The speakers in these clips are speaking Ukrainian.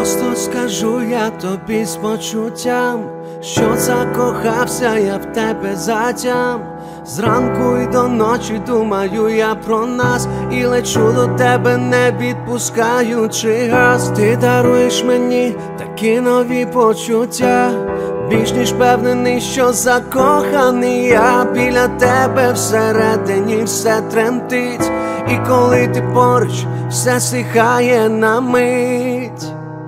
Просто скажу я тобі з почуттям, що закохався я в тебе затям. Зранку й до ночі думаю я про нас, і лечу до тебе, не відпускаючи газ. Ти даруєш мені такі нові почуття, більш ніж впевнений, що закоханий я. Біля тебе всередині все тремтить, і коли ти поруч, все стихає на мить.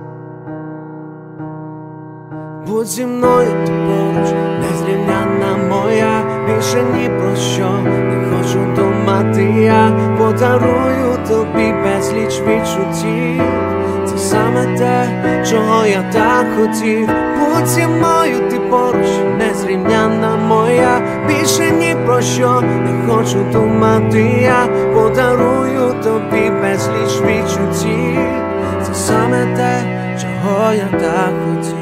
Будь зі мною ти поруч, незрівнянна моя, більше ні про що не хочу думати я. Подарую тобі безліч відчуттів, це саме те, чого я так хотів. Будь зі мною ти поруч, незрівнянна моя, більше ні про що не хочу думати я. Подарую тобі безліч відчуттів, це саме те, чого я так хотів.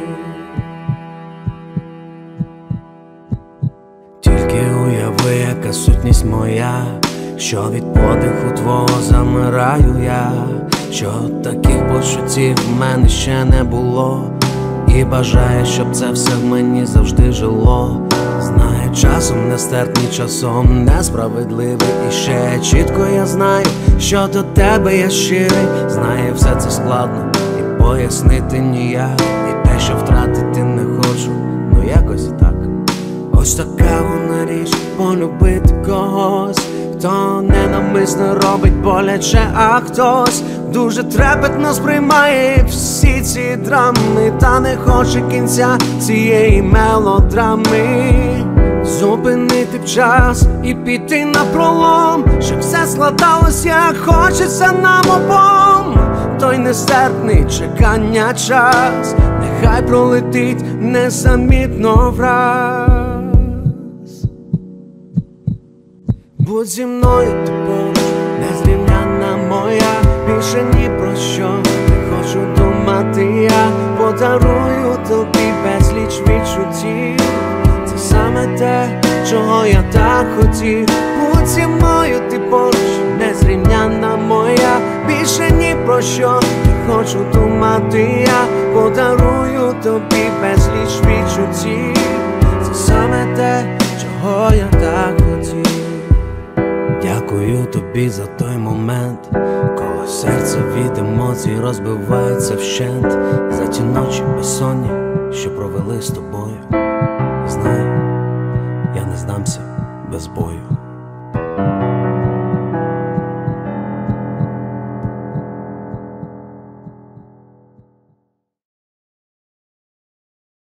Тільки уяви, яка сутність моя, що від подиху твого замираю я, що таких почуттів в мене ще не було, і бажаю, щоб це все в мені завжди жило. Знаю, часом нестерпний, часом несправедливий, і ще чітко я знаю, що до тебе я щирий. Знаю, все це складно і пояснити ніяк, і те, що втратити не хочу, ну якось і так. Ось така вона річ, полюбити когось, хто ненавмисно робить боляче, а хтось дуже трепетно сприймає всі ці драми, та не хоче кінця цієї мелодрами. Зупинити в час і піти напролом, щоб все складалось, як хочеться нам обом. Той нестерпний чекання час, нехай пролетить незамітно враз. Будь зі мною ти поруч, незрівнянна моя, більше ні про що не хочу думати я. Подарую тобі безліч відчуттів, це саме те, чого я так хотів. Будь зі мною ти поруч, незрівнянна моя, більше ні про що не хочу думати я. Подарую тобі безліч відчуттів, це саме те, чого я так хотів. Дякую тобі за той момент, коли серце від емоцій розбивається вщент, за ті ночі безсонні, що провели з тобою. Знаю, я не здамся без бою.